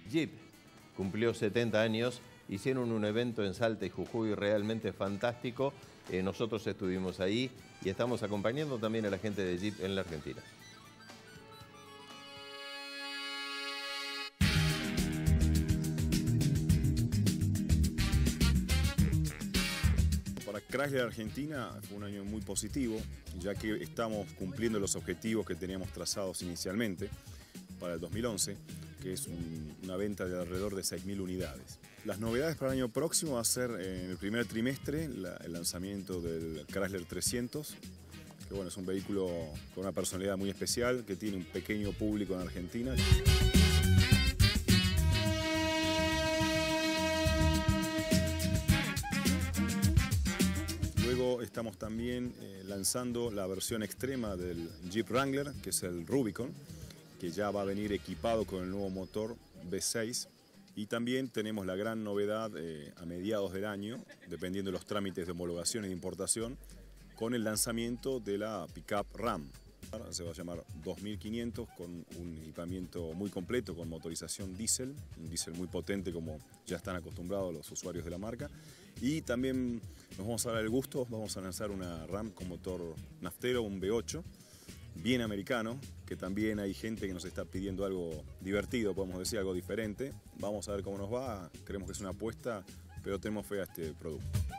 Jeep cumplió 70 años, hicieron un evento en Salta y Jujuy realmente fantástico. Nosotros estuvimos ahí y estamos acompañando también a la gente de Jeep en la Argentina. Para Chrysler Argentina fue un año muy positivo, ya que estamos cumpliendo los objetivos que teníamos trazados inicialmente para el 2011, que es una venta de alrededor de 6.000 unidades. Las novedades para el año próximo va a ser en el primer trimestre el lanzamiento del Chrysler 300, que bueno, es un vehículo con una personalidad muy especial, que tiene un pequeño público en Argentina. Luego estamos también lanzando la versión extrema del Jeep Wrangler, que es el Rubicon, que ya va a venir equipado con el nuevo motor V6. Y también tenemos la gran novedad a mediados del año, dependiendo de los trámites de homologación y de importación, con el lanzamiento de la pickup Ram. Se va a llamar 2500 con un equipamiento muy completo con motorización diésel, un diésel muy potente como ya están acostumbrados los usuarios de la marca. Y también nos vamos a dar el gusto, vamos a lanzar una Ram con motor naftero, un V8, bien americano, que también hay gente que nos está pidiendo algo divertido, podemos decir, algo diferente. Vamos a ver cómo nos va, creemos que es una apuesta, pero tenemos fe a este producto.